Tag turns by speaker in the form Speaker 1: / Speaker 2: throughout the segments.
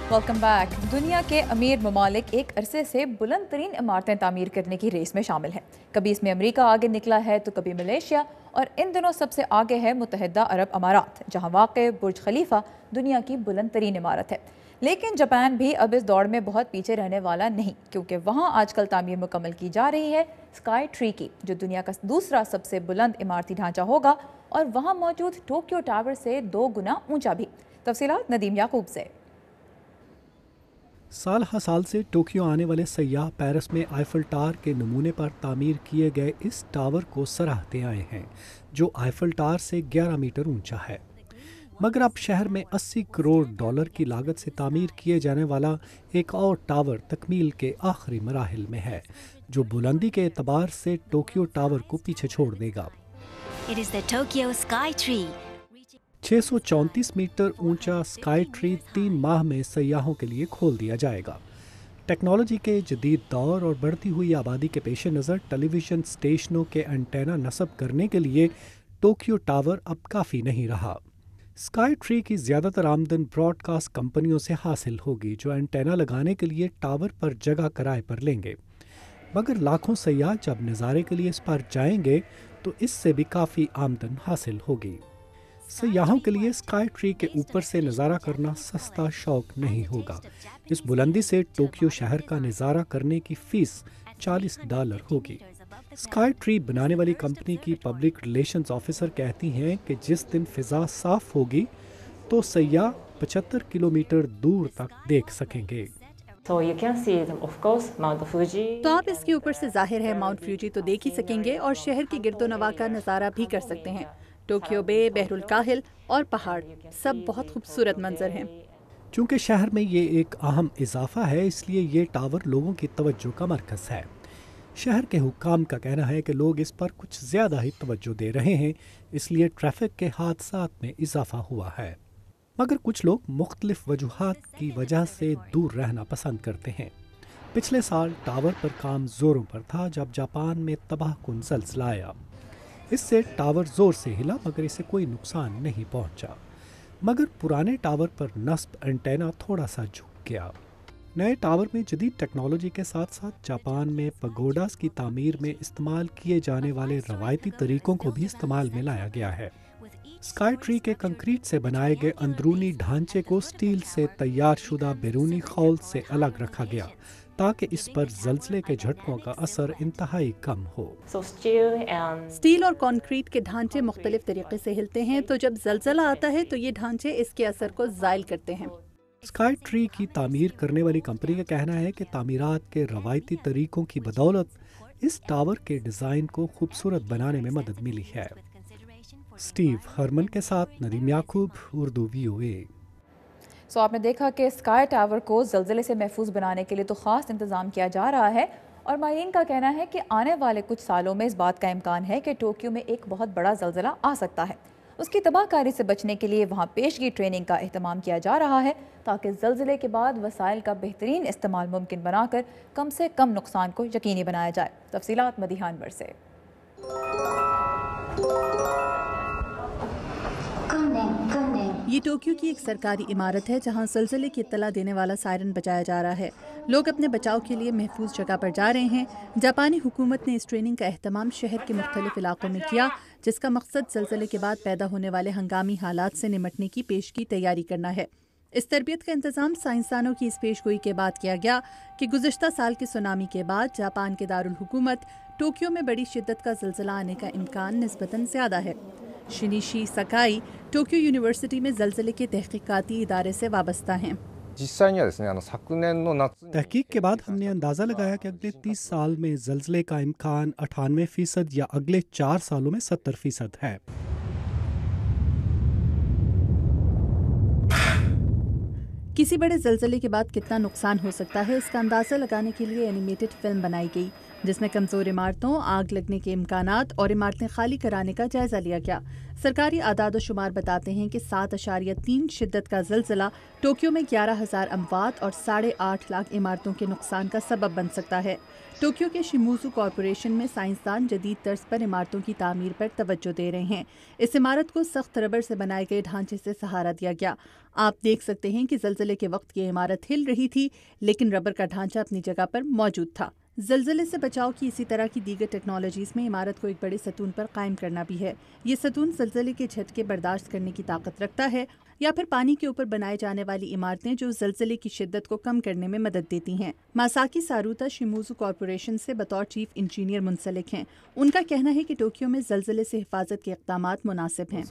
Speaker 1: Welcome back. दुनिया के अमीर ममालिक एक अरसे से बुलंद तरीन इमारतें तामीर करने की रेस में शामिल हैं। कभी इसमें अमेरिका आगे निकला है तो कभी मलेशिया, और इन दिनों सबसे आगे है मुत्तहिदा अरब अमारात, जहां वाक़े बुर्ज खलीफा दुनिया की बुलंद तरीन इमारत है। लेकिन जापान भी अब इस दौड़ में बहुत पीछे रहने वाला नहीं, क्योंकि वहाँ आजकल तामीर मुकम्मल की जा रही है स्काई ट्री की, जो दुनिया का दूसरा सबसे बुलंद इमारती ढांचा होगा और वहाँ मौजूद टोक्यो टावर से 2 गुना ऊंचा भी। तफसीलात नदीम याकूब से।
Speaker 2: साल हर साल से टोक्यो आने वाले सयाह पेरिस में आईफल टावर के नमूने पर तामीर किए गए इस टावर को सराहते आए हैं, जो आईफल टावर से 11 मीटर ऊंचा है। मगर अब शहर में 80 करोड़ डॉलर की लागत से तामीर किए जाने वाला एक और टावर तकमील के आखिरी मराहिल में है, जो बुलंदी के एतबार से टोक्यो टावर को पीछे छोड़ देगा। 634 मीटर ऊंचा स्काई ट्री 3 माह में सयाहों के लिए खोल दिया जाएगा। टेक्नोलॉजी के जदीद दौर और बढ़ती हुई आबादी के पेश नज़र टेलीविज़न स्टेशनों के एंटेना नस्ब करने के लिए टोक्यो टावर अब काफ़ी नहीं रहा। स्काई ट्री की ज़्यादातर आमदन ब्रॉडकास्ट कंपनियों से हासिल होगी, जो एंटेना लगाने के लिए टावर पर जगह किराए पर लेंगे। मगर लाखों सयाह जब नज़ारे के लिए इस पर जाएंगे तो इससे भी काफ़ी आमदन हासिल होगी। सयाहों के लिए स्काई ट्री के ऊपर से नज़ारा करना सस्ता शौक नहीं होगा। इस बुलंदी से टोक्यो शहर का नज़ारा करने की फ़ीस $40 होगी। स्काई ट्री बनाने वाली कंपनी की पब्लिक रिलेशंस ऑफिसर कहती हैं कि जिस दिन फ़िज़ा साफ़ होगी तो सयाह 75 किलोमीटर दूर तक देख सकेंगे।
Speaker 3: तो आप इसके ऊपर से जाहिर है माउंट फ्यूजी तो देख ही सकेंगे, और शहर की गिरदोनवा का नज़ारा भी कर सकते हैं। टोक्यो बे, बहरुल काहिल और पहाड़ सब बहुत खूबसूरत मंजर हैं।
Speaker 2: चूँकि शहर में ये एक अहम इजाफा है, इसलिए ये टावर लोगों की तवज्जो का मरकज़ है। शहर के हुक्काम का कहना है कि लोग इस पर कुछ ज़्यादा ही तवज्जो दे रहे हैं, इसलिए ट्रैफिक के हादसात में इजाफा हुआ है। मगर कुछ लोग मुख्तलिफ वजूहात की वजह से दूर रहना पसंद करते हैं। पिछले साल टावर पर काम जोरों पर था जब जापान में तबाहकुन ज़लज़ला आया। इससे टावर ज़ोर से हिला, मगर इसे कोई नुकसान नहीं पहुंचा। मगर पुराने टावर पर नस्ब एंटेना थोड़ा सा झुक गया। नए टावर में जदीद टेक्नोलॉजी के साथ साथ जापान में पगोडास की तामीर में इस्तेमाल किए जाने वाले रवायती तरीकों को भी इस्तेमाल में लाया गया है। स्काई ट्री के कंक्रीट से बनाए गए अंदरूनी ढांचे को स्टील से तैयार शुदा बैरूनी खौल से अलग रखा गया, ताकि इस पर ज़लज़ले के झटकों का असर इंतहाई कम हो।
Speaker 3: स्टील और कंक्रीट के ढांचे मुख्तलिफ तरीके से हिलते हैं, तो जब ज़लज़ला आता है तो ये ढांचे इसके असर को ज़ायल करते हैं।
Speaker 2: स्काई ट्री की तामीर करने वाली कंपनी का कहना है कि तामीरात के रवायती तरीकों की बदौलत इस टावर के डिज़ाइन को खूबसूरत बनाने में मदद मिली है। स्टीव हरमन के साथ नदीम याकूब, उर्दू VOA।
Speaker 1: आपने देखा कि स्काई टावर को ज़लज़ले से महफूज बनाने के लिए तो ख़ास इंतज़ाम किया जा रहा है, और माहिरीन का कहना है कि आने वाले कुछ सालों में इस बात का इम्कान है कि टोक्यो में एक बहुत बड़ा ज़लज़ला आ सकता है। उसकी तबाहकारी से बचने के लिए वहाँ पेशगी ट्रेनिंग का एहतमाम किया जा रहा है, ताकि ज़लज़ले के बाद वसाइल का बेहतरीन इस्तेमाल मुमकिन बनाकर कम से कम नुकसान को यकीनी बनाया जाए। तफसीलात मदीहान बर से।
Speaker 3: ये टोक्यो की एक सरकारी इमारत है जहां ज़लज़ले की इत्तला देने वाला सायरन बजाया जा रहा है। लोग अपने बचाव के लिए महफूज जगह पर जा रहे हैं। जापानी हुकूमत ने इस ट्रेनिंग का एहतमाम शहर के मुख्तलिफ इलाकों में किया, जिसका मकसद ज़लज़ले के बाद पैदा होने वाले हंगामी हालात से निमटने की पेशगी तैयारी करना है। इस तरबियत का इंतज़ाम साइंसदानों की इस पेशगोई के बाद किया गया कि गुज़श्ता साल के सुनामी के बाद जापान के दारुल हुकूमत टोक्यो में बड़ी शिद्दत का ज़लज़ला आने का इम्कान निस्बतन ज़्यादा है। शिनिशी सकाई टोक्यो यूनिवर्सिटी में ज़लज़ले के तहकीकाती इदारे से वाबस्ता हैं।
Speaker 2: तहकीक के बाद हमने अंदाज़ा लगाया कि अगले 30 साल में ज़लज़ले का इम्कान 98% या अगले 4 सालों में 70% है।
Speaker 3: किसी बड़े ज़लज़ले के बाद कितना नुकसान हो सकता है, इसका अंदाज़ा लगाने के लिए एनिमेटेड फिल्म बनाई गई। जिसमें कमजोर इमारतों, आग लगने के इम्कानात और इमारतें खाली कराने का जायजा लिया गया। सरकारी आदाद और शुमार बताते हैं कि 7.3 शिद्दत का ज़लज़ला टोक्यो में 11,000 अमवात और 8.5 लाख इमारतों के नुकसान का सबब बन सकता है। टोक्यो के शिमूज़ू कॉरपोरेशन में साइंसदान जदीद तर्ज पर इमारतों की तामीर पर तवज्जो दे रहे हैं। इस इमारत को सख्त रबर से बनाए गए ढांचे से सहारा दिया गया। आप देख सकते हैं कि ज़लज़ले के वक्त ये इमारत हिल रही थी, लेकिन रबर का ढांचा अपनी जगह पर मौजूद था। ज़लज़ले से बचाव की इसी तरह की दीगर टेक्नोलॉजीज़ में इमारत को एक बड़े सतून पर कायम करना भी है। ये सतून ज़लज़ले के झटके बर्दाश्त करने की ताकत रखता है, या फिर पानी के ऊपर बनाए जाने वाली इमारतें जो ज़लज़ले की शिद्दत को कम करने में मदद देती हैं। मासाकी सारूता शिमूज़ू कॉरपोरेशन से बतौर चीफ इंजीनियर मुंसलिक हैं। उनका कहना है कि टोक्यो में ज़लज़ले से हिफाजत के इक़दामात मुनासिब हैं।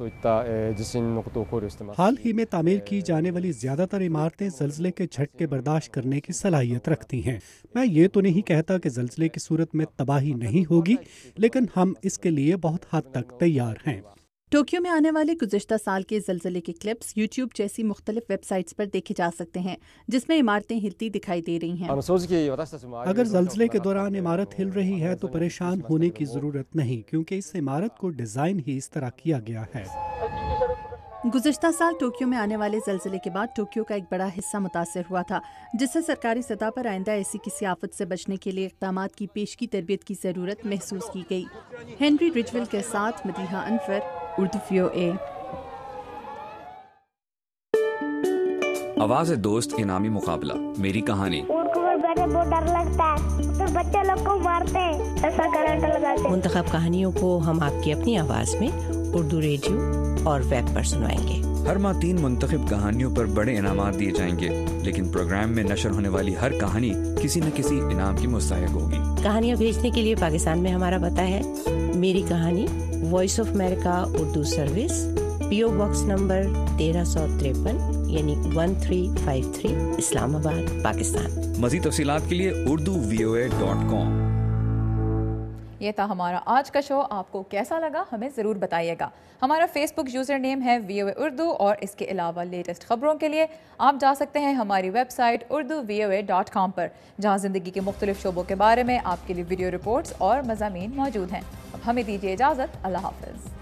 Speaker 2: हाल ही में तामीर की जाने वाली ज़्यादातर इमारतें ज़लज़ले के झटके बर्दाश्त करने की सलाहियत रखती हैं। मैं ये तो नहीं कहता कि ज़लज़ले की सूरत में तबाही नहीं होगी, लेकिन हम इसके लिए बहुत हद तक तैयार हैं।
Speaker 3: टोक्यो में आने वाले गुज़िश्ता साल के ज़लज़ले के क्लिप्स यूट्यूब जैसी मुख्तलिफ वेबसाइट्स पर देखे जा सकते हैं, जिसमें इमारतें हिलती दिखाई दे रही हैं।
Speaker 2: अगर ज़लज़ले के दौरान इमारत हिल रही है तो परेशान होने की ज़रूरत नहीं, क्योंकि इस इमारत को डिज़ाइन ही इस तरह किया गया है।
Speaker 3: गुज़िश्ता साल टोक्यो में आने वाले ज़लज़ले के बाद टोक्यो का एक बड़ा हिस्सा मुतासर हुआ था, जिससे सरकारी सतह पर आइंदा ऐसी किसी आफत से बचने के लिए इक़दामात की पेशगी तरबियत की ज़रूरत महसूस की गई। हेनरी रिजविल के साथ मदीहा अनवर, उर्दू VOA।
Speaker 4: आवाज़ दोस्त इनामी मुकाबला, मेरी कहानी।
Speaker 5: बहुत डर लगता है, तो बच्चे लोग को मारते हैं, ऐसा करंट लगाते हैं।
Speaker 6: मुंतखब कहानियों को हम आपकी अपनी आवाज़ में उर्दू रेडियो और वेब पर सुनाएंगे।
Speaker 4: हर माह 3 मुंतखब कहानियों पर बड़े इनामात दिए जाएंगे, लेकिन प्रोग्राम में नशर होने वाली हर कहानी किसी न किसी इनाम की मुस्तहिक होगी।
Speaker 6: कहानियाँ भेजने के लिए पाकिस्तान में हमारा पता है मेरी कहानी, voice of America Urdu service, PO box number 1353 यानी 1353 इस्लामाबाद, पाकिस्तान।
Speaker 4: मज़ीद तफसीलात के लिए urduvoa.com।
Speaker 1: ये था हमारा आज का शो। आपको कैसा लगा हमें ज़रूर बताइएगा। हमारा फेसबुक यूज़र नेम है VOA उर्दू, और इसके अलावा लेटेस्ट खबरों के लिए आप जा सकते हैं हमारी वेबसाइट urduvoa.com पर, जहाँ ज़िंदगी के मुख्तलिफ शोबों के बारे में आपके लिए वीडियो रिपोर्ट्स और मज़ामीन मौजूद हैं। अब हमें दीजिए इजाज़त। अल्लाह हाफ़िज़।